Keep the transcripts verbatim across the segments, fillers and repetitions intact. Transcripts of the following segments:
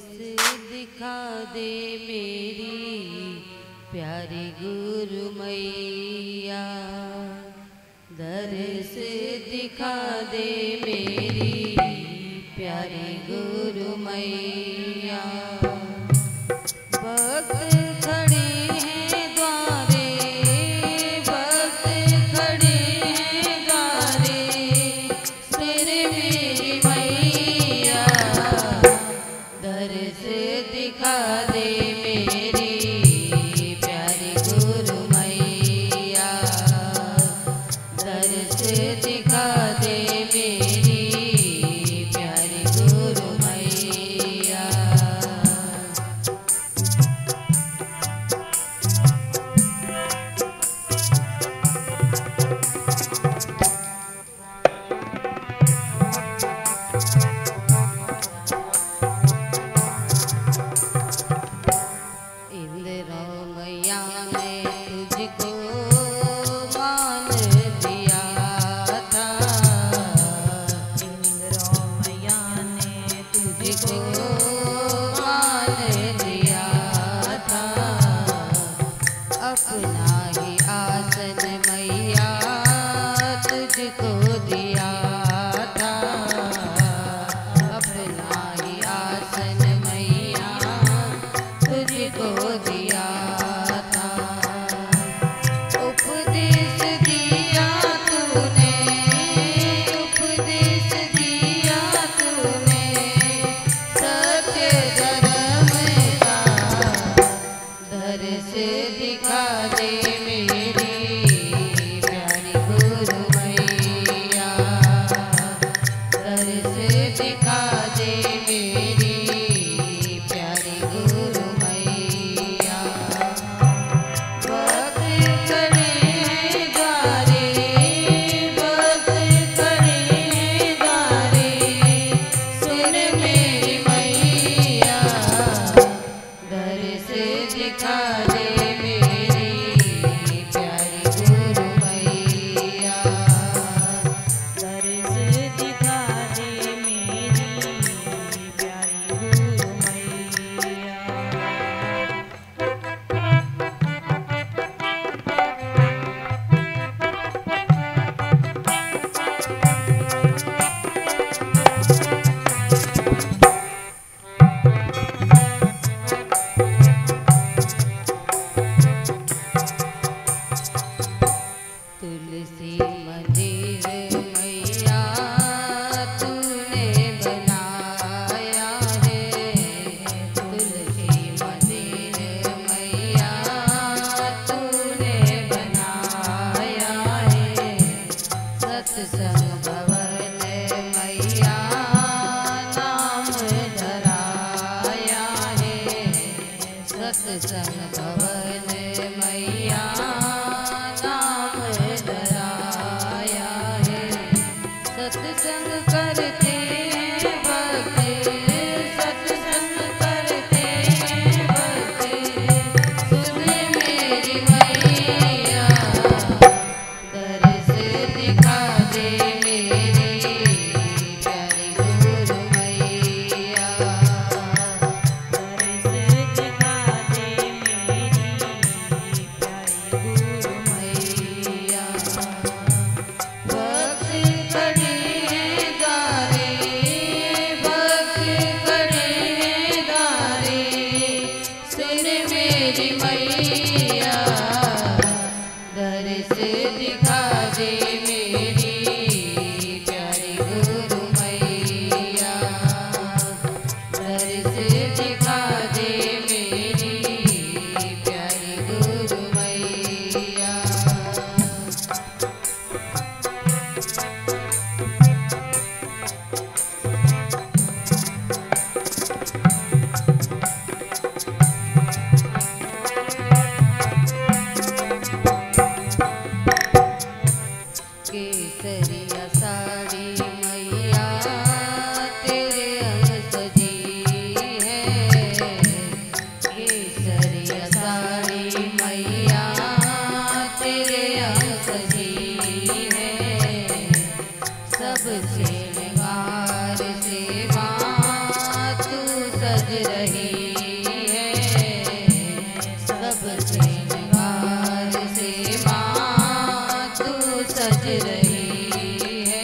दिखा दे मेरी प्यारी गुरु मैया, दर्श दिखा दे मेरी प्यारी गुरु मैया। भक्त खड़े हैं द्वारे, भक्त खड़े हैं द्वारे, तेरे मेरी मैया, दर्श दिखा दे मेरी प्यारी गुरु मैया, दर्श दिखा दे मेरी प्यारी गुरु मैया। अपना ही आसन मैया तुझको दिया था, अपना ही आसन मैया तुझको दिया था। उपदेश दिया तूने, उपदेश दिया तूने सत्य धर्म का, दर्श दिखा दे मेरी प्यारी गुरु मैया, दर्श दिखा दे मेरी प्यारी गुरु मैया। भक्त खड़े हैं द्वारे, भक्त खड़े हैं द्वारे, सुन मेरी मैया, दर्श दिखा दे मेरी प्यारी गुरु मैया, दर्श दिखा दे मेरी प्यारी गुरु मैया। तुलसी मंदिर मैया तूने बनाया है, तुलसी मंदिर मैया तूने बनाया है। सत्संग भवन मैया नाम धराया है, सत्संग भवन मैया नाम धराया बज रही है।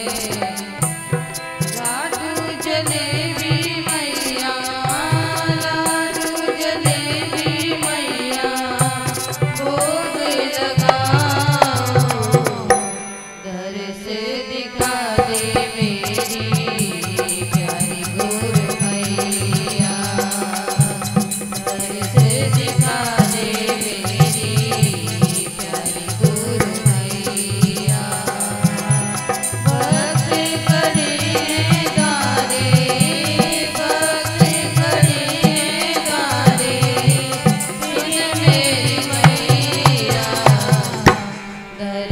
लाडू जलेबी मैया, लाडू जलेबी मैया, भोग लगाओ। घर से दिखा दे मेरी प्यारी गोर मैया, घर से दिखा दे मेरी प्यारी गोर मैया। भक्त खड़े हैं गारे, भक्त खड़े हैं गारे, सुन मेरी मैया। घर